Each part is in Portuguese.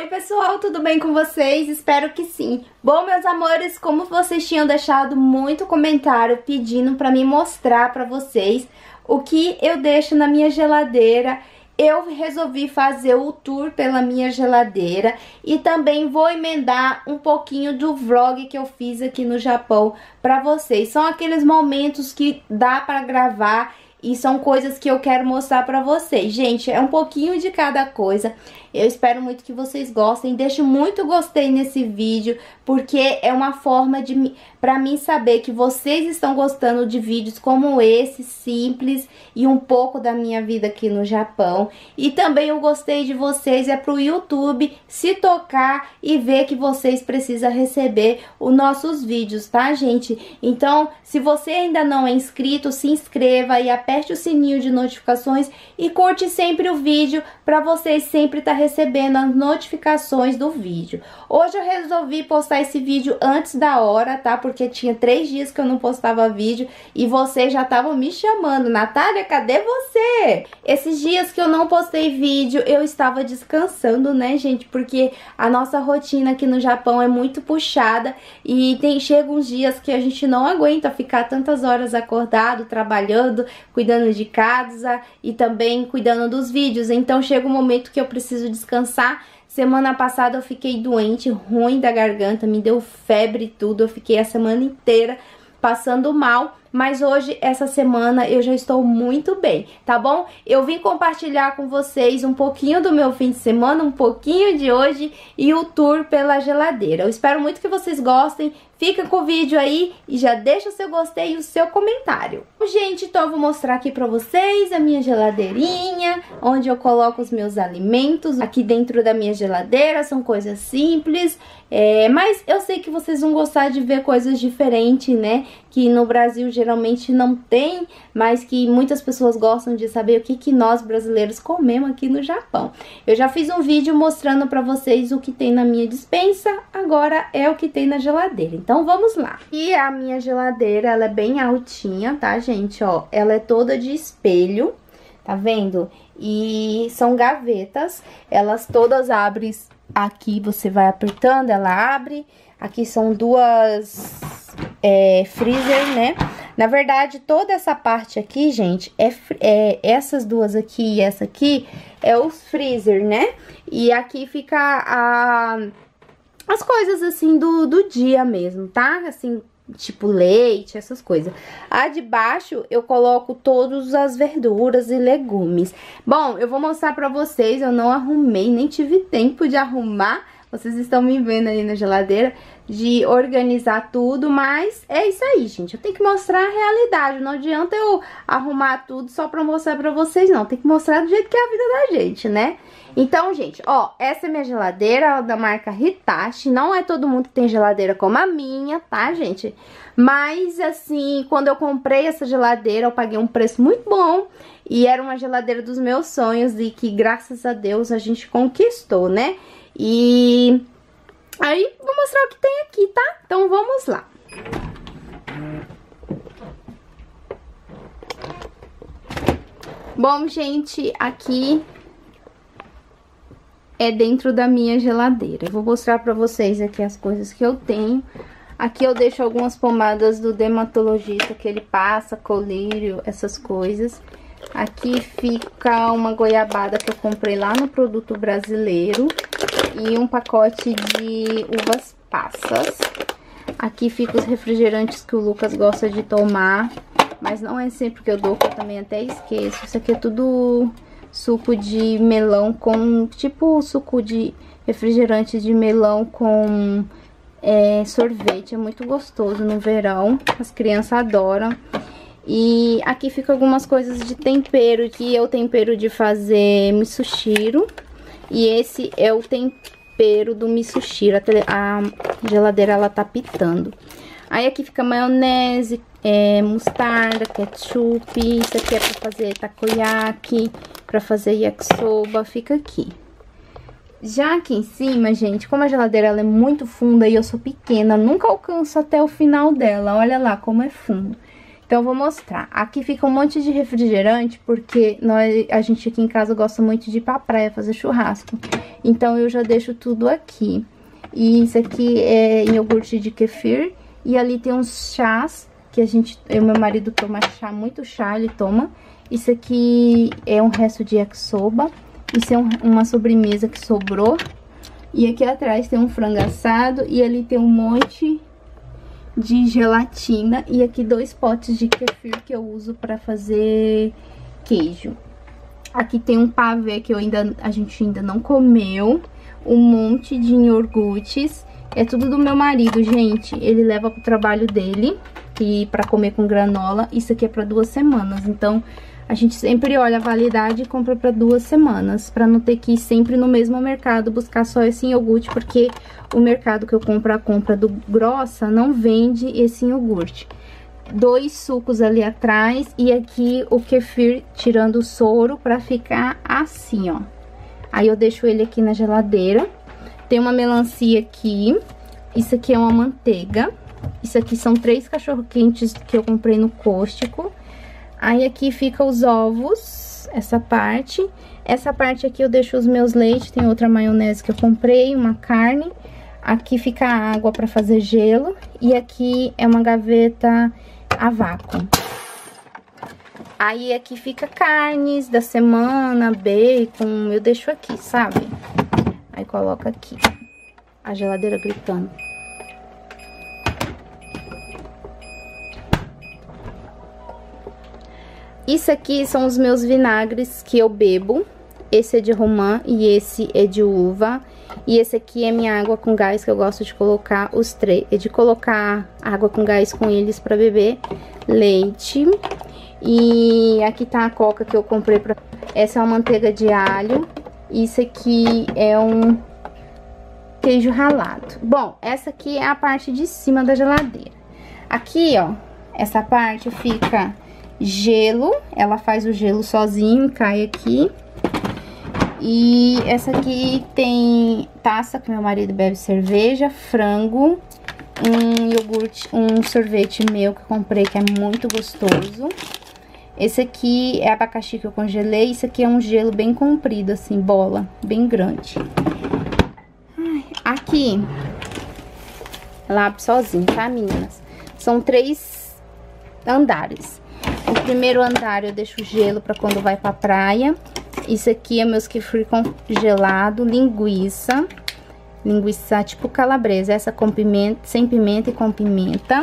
pessoal, tudo bem com vocês? Espero que sim. Bom, meus amores, como vocês tinham deixado muito comentário pedindo pra mim mostrar pra vocês o que eu deixo na minha geladeira, eu resolvi fazer o tour pela minha geladeira e também vou emendar um pouquinho do vlog que eu fiz aqui no Japão pra vocês. São aqueles momentos que dá pra gravar e são coisas que eu quero mostrar pra vocês. Gente, é um pouquinho de cada coisa. Eu espero muito que vocês gostem. Deixe muito gostei nesse vídeo, porque é uma forma pra mim saber que vocês estão gostando de vídeos como esse, simples e um pouco da minha vida aqui no Japão. E também o gostei de vocês é pro YouTube se tocar e ver que vocês precisam receber os nossos vídeos, tá, gente? Então, se você ainda não é inscrito, se inscreva e aperte o sininho de notificações e curte sempre o vídeo pra vocês sempre estar recebendo as notificações do vídeo. Hoje eu resolvi postar esse vídeo antes da hora, tá? Porque tinha 3 dias que eu não postava vídeo e vocês já estavam me chamando. Natália, cadê você? Esses dias que eu não postei vídeo, eu estava descansando, né, gente? Porque a nossa rotina aqui no Japão é muito puxada e chega uns dias que a gente não aguenta ficar tantas horas acordado, trabalhando, cuidando de casa e também cuidando dos vídeos. Então chega um momento que eu preciso descansar. Semana passada eu fiquei doente, ruim da garganta, me deu febre e tudo. Eu fiquei a semana inteira passando mal, mas hoje, essa semana, eu já estou muito bem, tá bom? Eu vim compartilhar com vocês um pouquinho do meu fim de semana, um pouquinho de hoje e o tour pela geladeira. Eu espero muito que vocês gostem. Fica com o vídeo aí e já deixa o seu gostei e o seu comentário. Gente, então eu vou mostrar aqui pra vocês a minha geladeirinha, onde eu coloco os meus alimentos. Aqui dentro da minha geladeira são coisas simples, mas eu sei que vocês vão gostar de ver coisas diferentes, né? Que no Brasil geralmente não tem, mas que muitas pessoas gostam de saber o que nós brasileiros comemos aqui no Japão. Eu já fiz um vídeo mostrando pra vocês o que tem na minha despensa, agora é o que tem na geladeira. Então vamos lá. E a minha geladeira, ela é bem altinha, tá, gente? Ó, ela é toda de espelho, tá vendo? E são gavetas, elas todas abrem aqui, você vai apertando, ela abre. Aqui são duas freezer, né? Na verdade, toda essa parte aqui, gente, essas duas aqui e essa aqui é os freezer, né? E aqui fica as coisas, assim, do dia mesmo, tá? Assim, tipo leite, essas coisas. A de baixo eu coloco todas as verduras e legumes. Bom, eu vou mostrar pra vocês, eu não arrumei, nem tive tempo de arrumar. Vocês estão me vendo aí na geladeira, de organizar tudo, mas é isso aí, gente. Eu tenho que mostrar a realidade, não adianta eu arrumar tudo só pra mostrar pra vocês, não. Tem que mostrar do jeito que é a vida da gente, né? Então, gente, ó, essa é minha geladeira, ela é da marca Hitachi. Não é todo mundo que tem geladeira como a minha, tá, gente? Mas, assim, quando eu comprei essa geladeira, eu paguei um preço muito bom. E era uma geladeira dos meus sonhos e que, graças a Deus, a gente conquistou, né? E aí, vou mostrar o que tem aqui, tá? Então, vamos lá. Bom, gente, aqui é dentro da minha geladeira. Eu vou mostrar pra vocês aqui as coisas que eu tenho. Aqui eu deixo algumas pomadas do dermatologista que ele passa, colírio, essas coisas. Aqui fica uma goiabada que eu comprei lá no Produto Brasileiro. E um pacote de uvas passas. Aqui fica os refrigerantes que o Lucas gosta de tomar. Mas não é sempre que eu dou, que eu também até esqueço. Isso aqui é tudo suco de melão com... tipo suco de refrigerante de melão com sorvete. É muito gostoso no verão. As crianças adoram. E aqui fica algumas coisas de tempero. Que é o tempero de fazer misoshiro. E esse é o tempero do misoshiro. A geladeira, ela tá pitando. Aí aqui fica maionese, mostarda, ketchup. Isso aqui é pra fazer takoyaki, pra fazer yakisoba. Fica aqui. Já aqui em cima, gente, como a geladeira ela é muito funda e eu sou pequena, nunca alcanço até o final dela. Olha lá como é fundo. Então, eu vou mostrar. Aqui fica um monte de refrigerante, porque a gente aqui em casa gosta muito de ir pra praia fazer churrasco. Então, eu já deixo tudo aqui. E isso aqui é iogurte de kefir. E ali tem uns chás, que meu marido toma chá, muito chá, ele toma. Isso aqui é um resto de yakisoba. Isso é uma sobremesa que sobrou. E aqui atrás tem um frango assado e ali tem um monte de gelatina. E aqui 2 potes de kefir que eu uso pra fazer queijo. Aqui tem um pavê que a gente ainda não comeu. Um monte de iogurtes. É tudo do meu marido, gente. Ele leva pro trabalho dele e pra comer com granola. Isso aqui é pra 2 semanas. Então, a gente sempre olha a validade e compra pra 2 semanas. Pra não ter que ir sempre no mesmo mercado buscar só esse iogurte. Porque o mercado que eu compro, a compra do Grossa, não vende esse iogurte. 2 sucos ali atrás. E aqui o kefir tirando o soro pra ficar assim, ó. Aí eu deixo ele aqui na geladeira. Tem uma melancia aqui. Isso aqui é uma manteiga. Isso aqui são 3 cachorro-quentes que eu comprei no Cóstico. Aí aqui fica os ovos, essa parte. Essa parte aqui eu deixo os meus leites. Tem outra maionese que eu comprei, uma carne. Aqui fica a água pra fazer gelo. E aqui é uma gaveta a vácuo. Aí aqui fica carnes da semana, bacon, eu deixo aqui, sabe? Aí coloca aqui, a geladeira gritando. Isso aqui são os meus vinagres que eu bebo. Esse é de romã e esse é de uva. E esse aqui é minha água com gás, que eu gosto de colocar os 3. É de colocar água com gás com eles pra beber leite. E aqui tá a coca que eu comprei pra... Essa é uma manteiga de alho. Isso aqui é um queijo ralado. Bom, essa aqui é a parte de cima da geladeira. Aqui, ó, essa parte fica gelo. Ela faz o gelo sozinho e cai aqui. E essa aqui tem taça que meu marido bebe cerveja, frango, um iogurte, um sorvete meu que eu comprei que é muito gostoso. Esse aqui é abacaxi que eu congelei. Isso aqui é um gelo bem comprido, assim, bola, bem grande. Aqui, ela abre sozinho, tá, meninas? São 3 andares. O primeiro andar eu deixo gelo pra quando vai pra praia. Isso aqui é meus kefir congelado, linguiça. Linguiça tipo calabresa, essa com pimenta, sem pimenta e com pimenta.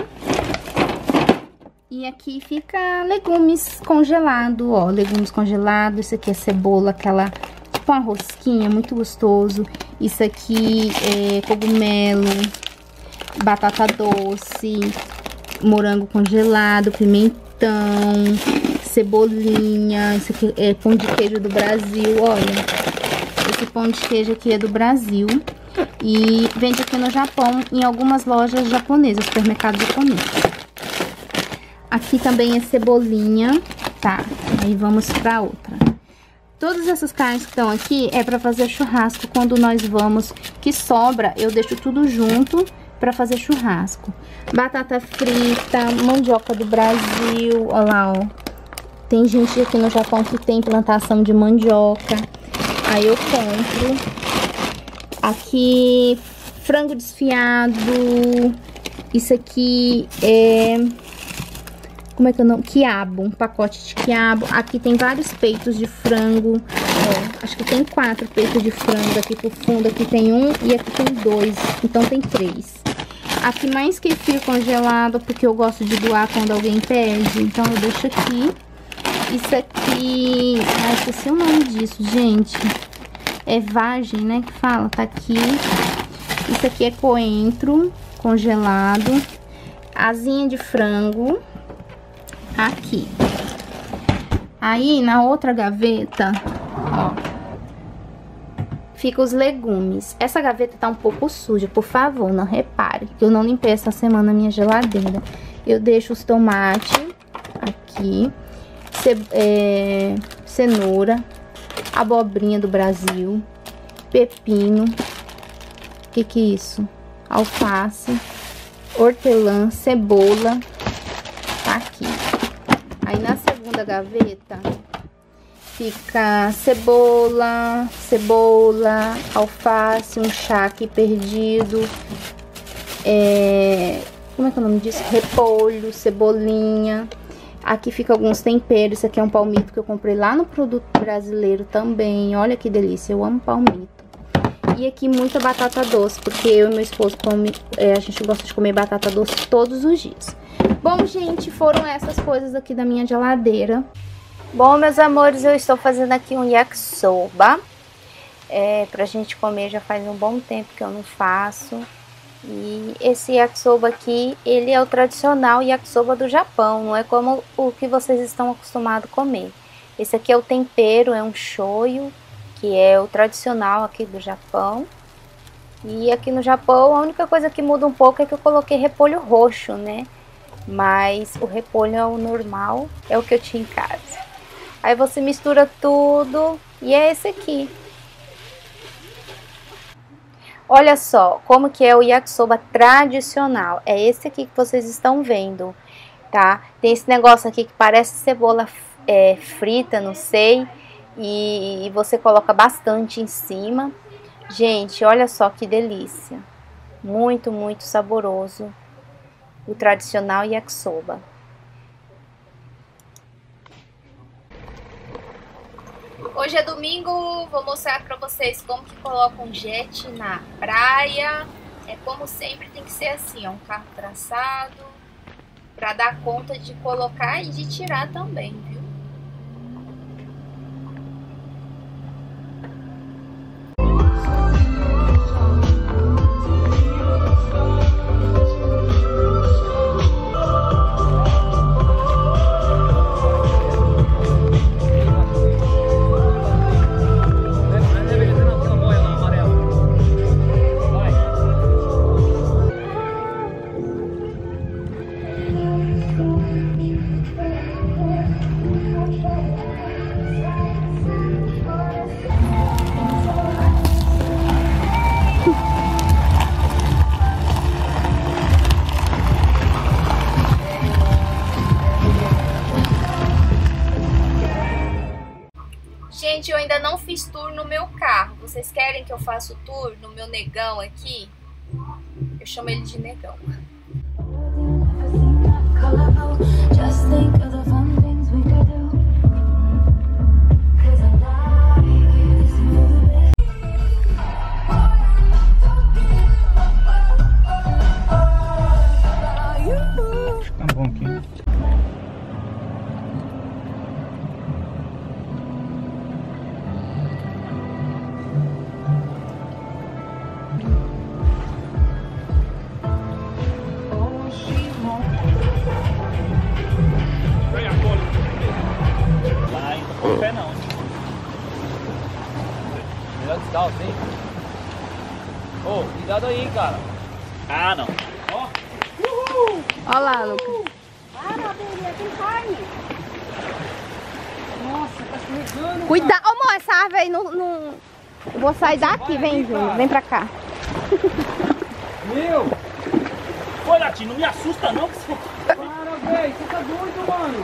E aqui fica legumes congelado, ó, legumes congelados. Isso aqui é cebola, aquela, tipo uma rosquinha, muito gostoso. Isso aqui é cogumelo, batata doce, morango congelado, pimentão, cebolinha. Isso aqui é pão de queijo do Brasil, olha. Esse pão de queijo aqui é do Brasil. E vende aqui no Japão, em algumas lojas japonesas, supermercado japonês. Aqui também é cebolinha, tá? Aí vamos pra outra. Todas essas carnes que estão aqui é pra fazer churrasco quando nós vamos, que sobra, eu deixo tudo junto pra fazer churrasco. Batata frita, mandioca do Brasil, olha lá, ó. Tem gente aqui no Japão que tem plantação de mandioca, aí eu compro. Aqui, frango desfiado, isso aqui é... Como é que eu não... Quiabo, um pacote de quiabo. Aqui tem vários peitos de frango. Ó, acho que tem 4 peitos de frango aqui pro fundo. Aqui tem 1 e aqui tem 2. Então tem 3. Aqui mais kefir congelado, porque eu gosto de doar quando alguém pede. Então eu deixo aqui. Isso aqui... Ah, esqueci o nome disso, gente. É vagem, né, que fala. Tá aqui. Isso aqui é coentro congelado. Asinha de frango. Aqui. Aí, na outra gaveta, ó, fica os legumes. Essa gaveta tá um pouco suja, por favor, não repare, que eu não limpei essa semana a minha geladeira. Eu deixo os tomates aqui, cenoura, abobrinha do Brasil, pepino, que é isso? Alface, hortelã, cebola, tá aqui. da gaveta, fica cebola, alface, um charque perdido, como é que é o nome disso? Repolho, cebolinha. Aqui fica alguns temperos. Isso aqui é um palmito que eu comprei lá no Produto Brasileiro também. Olha que delícia, eu amo palmito. E aqui muita batata doce, porque eu e meu esposo a gente gosta de comer batata doce todos os dias. Bom, gente, foram essas coisas aqui da minha geladeira. Bom, meus amores, eu estou fazendo aqui um yakisoba. Pra gente comer já faz um bom tempo que eu não faço. E esse yakisoba aqui, ele é o tradicional yakisoba do Japão, não é como o que vocês estão acostumados a comer. Esse aqui é o tempero, é um shoyu, que é o tradicional aqui do Japão. E aqui no Japão, a única coisa que muda um pouco é que eu coloquei repolho roxo, né? Mas o repolho é o normal, é o que eu tinha em casa. Aí você mistura tudo e é esse aqui. Olha só como que é o yakisoba tradicional. É esse aqui que vocês estão vendo, tá? Tem esse negócio aqui que parece cebola frita, não sei. E você coloca bastante em cima. Gente, olha só que delícia. Muito, muito saboroso. O tradicional yakisoba. Hoje é domingo, vou mostrar pra vocês como que coloca um jet na praia. Como sempre tem que ser assim, um carro traçado, pra dar conta de colocar e de tirar também, viu? Gente, eu ainda não fiz tour no meu carro. Vocês querem que eu faça o tour no meu negão aqui? Eu chamo ele de negão. Tá bom aqui. Pé não. Melhor descalço, hein? Ô, cuidado aí, cara. Ah, não. Ó. Uhul! Olha lá, Lucas. Para, Belinha, tem carne. Nossa, tá escorregando. Cuidado, amor, essa árvore aí não... Eu vou sair daqui, vem, Júnior, vem pra cá. Meu! Ô, Latinho, não me assusta não, que você... Para, velho, você tá doido, mano.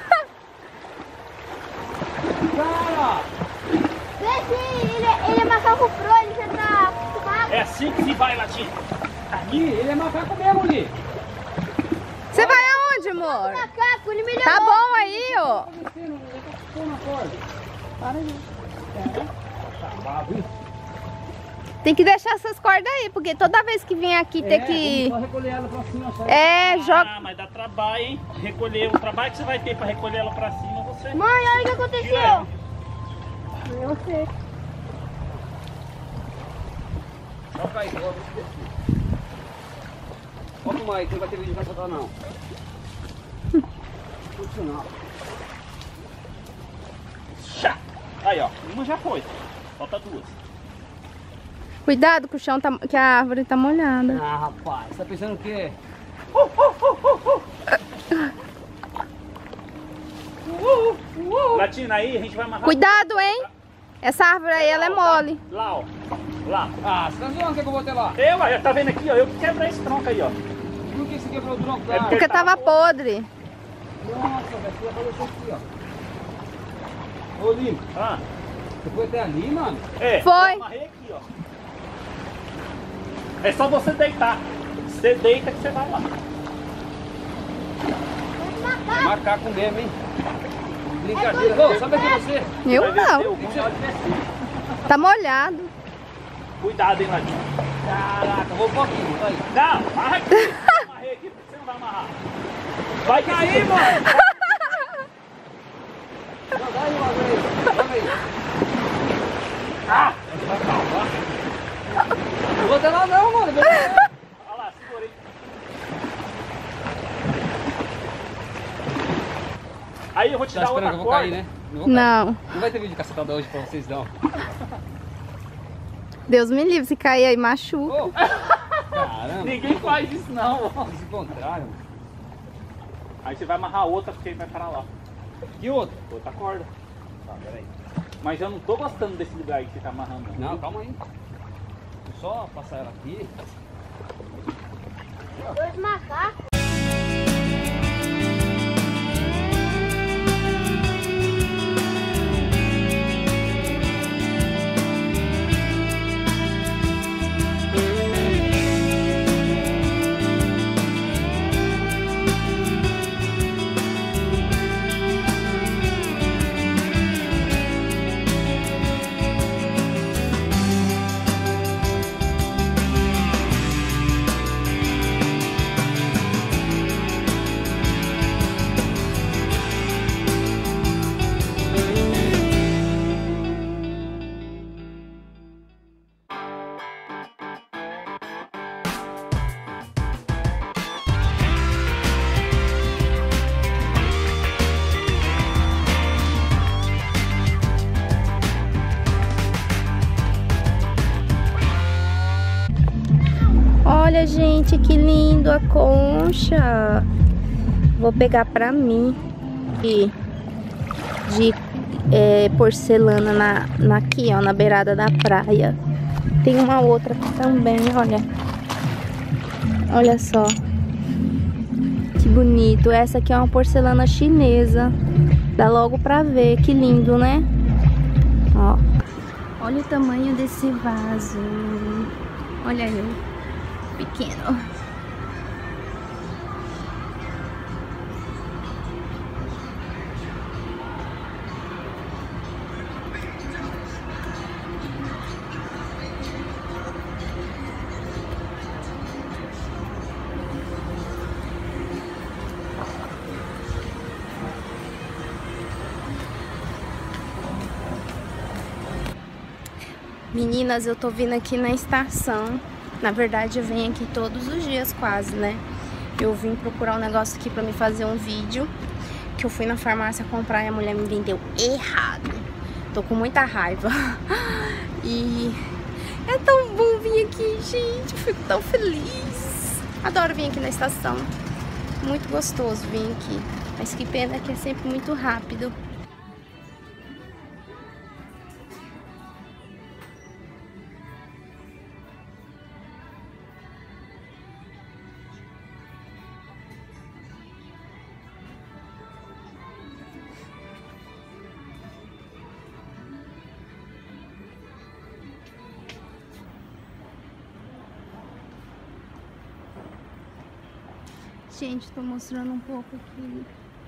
Cara! Ele é macaco pro, ele já tá acostumado. É assim que se vai, Latinho. Ali, ele é macaco mesmo ali. Você vai aonde, amor? Macaco, ele me levou. Tá bom aí, ó. Tá descendo, ele tá ficando na corda. Para aí. Tá bravo, hein? Tem que deixar essas cordas aí, porque toda vez que vem aqui tem que... Só recolher ela pra cima, só. joga... Ah, mas dá trabalho, hein? Recolher, o trabalho que você vai ter pra recolher ela pra cima, você... Mãe, olha o que aconteceu. Eu sei. Toca aí, bota esse daqui. Bota uma aí, que não vai ter vídeo pra soltar não. Funcional. Chá! Aí, ó. Uma já foi. Falta duas. Cuidado que o chão tá... que a árvore tá molhada. Ah, rapaz, você tá pensando o quê? Latina, aí a gente vai amarrar... Cuidado, hein? Essa árvore aí, ela é mole. Lá, ó. Lá. Ah, você tá zoando que eu vou ter lá? Eu, tá vendo aqui, ó. Eu que quebrei esse tronco aí, ó. Por que você quebrou o tronco da É árvore? Porque tava podre. Nossa, velho, você apareceu aqui, ó. Ô, Lima. Ah, Você foi até ali, mano? é. Foi. Eu amarrei aqui, ó. É só você deitar. Você deita que você vai lá. Macaco mesmo, hein? Brincadeira. Ô, sabe aqui você? Eu Vai descer, não. o ruim é hora de descer. Tá molhado. Cuidado, hein, Ladinho. Caraca, vou um pouquinho, vai. Não, amarra aqui. Eu amarrei aqui porque você não vai amarrar. Vai cair, mano. Não, dá aí uma vez. Vamos aí. Ah, vai salvar. Não vou até lá não, mano. Olha lá, segurei. Aí eu vou te Tá dar esperando outra que eu vou corda. cair, né? Não vou cair. Não. Não vai ter vídeo de cacetada hoje pra vocês, não. Deus me livre, se cair aí machuca. Ô, caramba. Ninguém faz isso não. Fiz o contrário. Aí você vai amarrar outra porque vai parar lá. Que outro? Outra corda. Tá, peraí. Mas eu não tô gostando desse lugar aí que você tá amarrando. Não, calma aí. Vou só passar ela aqui. 2 macacos. Olha, gente, que lindo a concha. Vou pegar pra mim. E de porcelana aqui, ó, na beirada da praia. Tem uma outra aqui também, olha. Olha só. Que bonito. Essa aqui é uma porcelana chinesa. Dá logo pra ver. Que lindo, né? Ó. Olha o tamanho desse vaso. Olha aí. Pequeno. Meninas, eu tô vindo aqui na estação. Na verdade, eu venho aqui todos os dias quase, né? Eu vim procurar um negócio aqui pra me fazer um vídeo. Que eu fui na farmácia comprar e a mulher me vendeu errado. Tô com muita raiva. E é tão bom vir aqui, gente. Eu fico tão feliz. Adoro vir aqui na estação. Muito gostoso vir aqui. Mas que pena que é sempre muito rápido. Gente, tô mostrando um pouco aqui.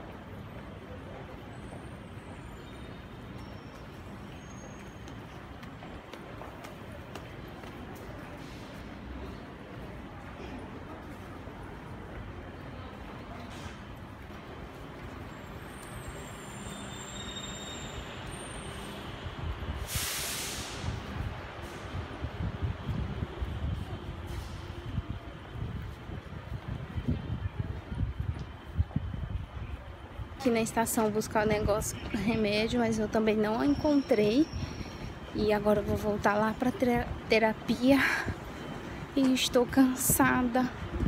Aqui na estação buscar o negócio, remédio, mas eu também não encontrei. E agora eu vou voltar lá pra terapia. E estou cansada.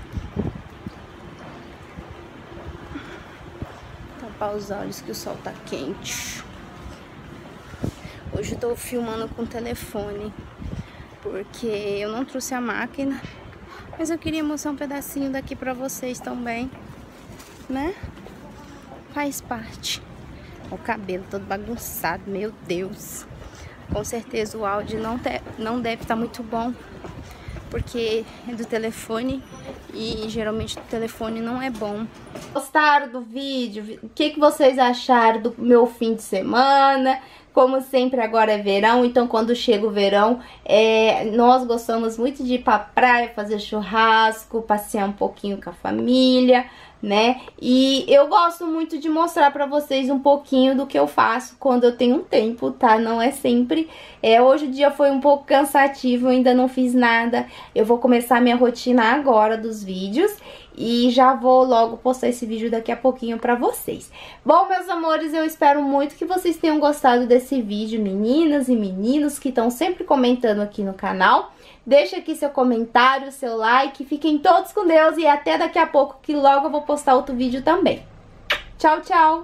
Tapar os olhos que o sol tá quente. Hoje eu tô filmando com o telefone, porque eu não trouxe a máquina. Mas eu queria mostrar um pedacinho daqui pra vocês também, né? faz parte. O cabelo todo bagunçado, meu Deus. Com certeza o áudio não deve estar muito bom, porque é do telefone e geralmente o telefone não é bom. Gostaram do vídeo? O que vocês acharam do meu fim de semana? Como sempre, agora é verão, então quando chega o verão, nós gostamos muito de ir pra praia, fazer churrasco, passear um pouquinho com a família, né? E eu gosto muito de mostrar pra vocês um pouquinho do que eu faço quando eu tenho um tempo, tá? Não é sempre. Hoje o dia foi um pouco cansativo, eu ainda não fiz nada. Eu vou começar a minha rotina agora dos vídeos e já vou logo postar esse vídeo daqui a pouquinho pra vocês. Bom, meus amores, eu espero muito que vocês tenham gostado desse vídeo, meninas e meninos que estão sempre comentando aqui no canal. Deixa aqui seu comentário, seu like, fiquem todos com Deus e até daqui a pouco que logo eu vou postar outro vídeo também. Tchau, tchau!